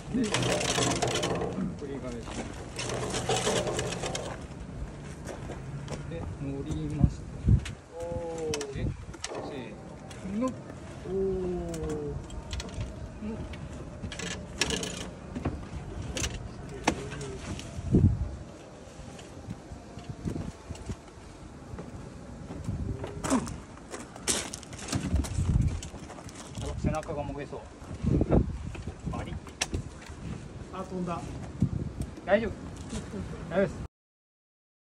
で、繰り返しで乗ります。で、せーの。背中がもげそう。バリッ。 あ、飛んだ。 大丈夫。大丈夫です。